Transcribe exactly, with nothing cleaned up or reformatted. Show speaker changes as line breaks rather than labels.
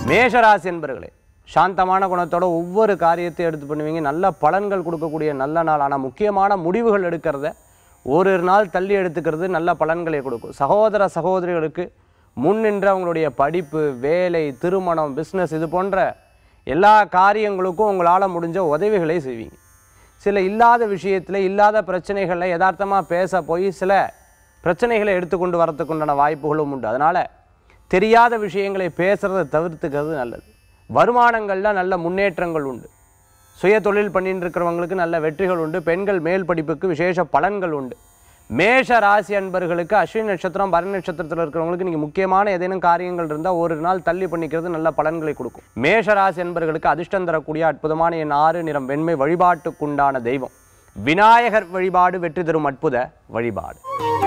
மேஷராசி என்பர்களே, சாந்தமான குணத்தோட ஒவ்வொரு காரியத்தை எடுத்து பண்ணுவீங்க. நல்ல பலன்கள் கொடுக்கக்கூடிய நல்ல நாள். ஆனால் முக்கியமான முடிவுகள் எடுக்கிறத ஒரு நாள் தள்ளி எடுத்துக்கிறது நல்ல பலன்களை கொடுக்கும். சகோதர சகோதரிகளுக்கு முன்னின்ற அவங்களுடைய படிப்பு, வேலை, திருமணம், பிஸ்னஸ் இது போன்ற எல்லா காரியங்களுக்கும் உங்களால் முடிஞ்ச உதவிகளை செய்வீங்க. சில இல்லாத விஷயத்தில் இல்லாத பிரச்சனைகளை யதார்த்தமாக பேச போய் சில பிரச்சனைகளை எடுத்துக்கொண்டு வரத்துக்குண்டான வாய்ப்புகளும் உண்டு. அதனால் தெரியாத விஷயங்களை பேசுகிறத தவிர்த்துக்கிறது நல்லது. வருமானங்களில் நல்ல முன்னேற்றங்கள் உண்டு. சுய தொழில் பண்ணிட்டு இருக்கிறவங்களுக்கு நல்ல வெற்றிகள் உண்டு. பெண்கள் மேல் படிப்புக்கு விசேஷ பலன்கள் உண்டு. மேஷ ராசி அன்பர்களுக்கு அஸ்வினி நட்சத்திரம், பரணி நட்சத்திரத்தில் இருக்கிறவங்களுக்கு நீங்கள் முக்கியமான ஏதேனும் காரியங்கள் இருந்தால் ஒரு நாள் தள்ளி பண்ணிக்கிறது நல்ல பலன்களை கொடுக்கும். மேஷ ராசி அன்பர்களுக்கு அதிர்ஷ்டம் தரக்கூடிய அற்புதமான என் ஆறு நிறம் வெண்மை. வழிபாட்டுக்குண்டான தெய்வம் விநாயகர் வழிபாடு வெற்றி தரும் அற்புத வழிபாடு.